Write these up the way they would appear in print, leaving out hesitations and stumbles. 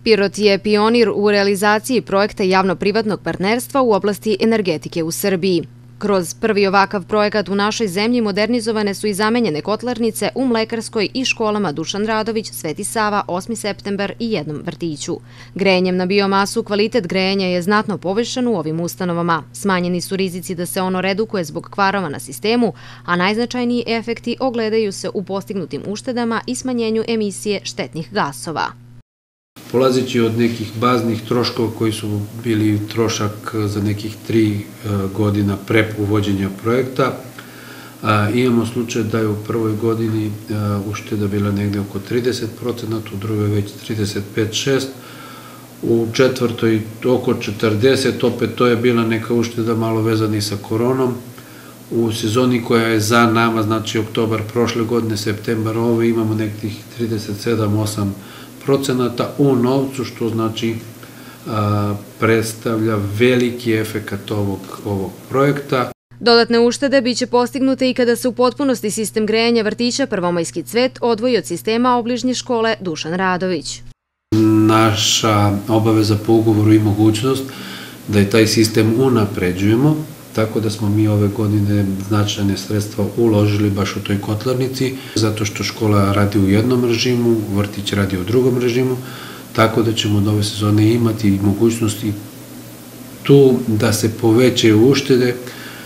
Pirot je pionir u realizaciji projekta javno-privatnog partnerstva u oblasti energetike u Srbiji. Kroz prvi ovakav projekat u našoj zemlji modernizovane su i zamenjene kotlarnice u Mlekarskoj i školama Dušan Radović, Sveti Sava, 8. septembar i jednom vrtiću. Grejanjem na biomasu kvalitet grejanja je znatno poboljšan u ovim ustanovama. Smanjeni su rizici da se ono redukuje zbog kvarova na sistemu, a najznačajniji efekti ogledaju se u postignutim uštedama i smanjenju emisije štetnih gasova. Polazeći od nekih baznih troškova koji su bili trošak za nekih 3 godina pre uvođenja projekta, imamo slučaj da je u prvoj godini ušteda bila negde oko 30%, u drugoj već 35-6%, u četvrtoj oko 40%, opet to je bila neka ušteda malo vezana i sa koronom. U sezoni koja je za nama, znači oktobar prošle godine, septembar ove, imamo nekih 37-8% u novcu, što znači predstavlja veliki efekat ovog projekta. Dodatne uštede biće postignute i kada se u potpunosti sistem grejanja vrtića Prvomajski cvet odvoji od sistema obližnje škole Dušan Radović. Naša obaveza po ugovoru i mogućnost da je taj sistem unapređujemo, tako da smo mi ove godine značajne sredstva uložili baš u toj kotlarnici, zato što škola radi u jednom režimu, vrtić radi u drugom režimu, tako da ćemo od ove sezone imati mogućnosti tu da se povećaju uštede,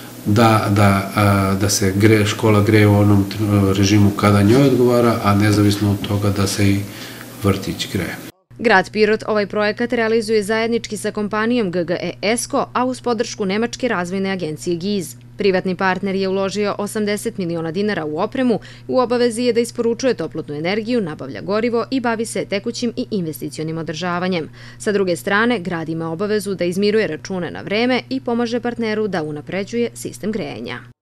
da se škola greje u onom režimu kada njoj odgovara, a nezavisno od toga da se i vrtić greje. Grad Pirot ovaj projekat realizuje zajednički sa kompanijom GGE ESCO, a uz podršku Nemačke razvojne agencije GIZ. Privatni partner je uložio 80 miliona dinara u opremu, u obavezi je da isporučuje toplotnu energiju, nabavlja gorivo i bavi se tekućim i investicionim održavanjem. Sa druge strane, grad ima obavezu da izmiruje račune na vreme i pomaže partneru da unapređuje sistem grejanja.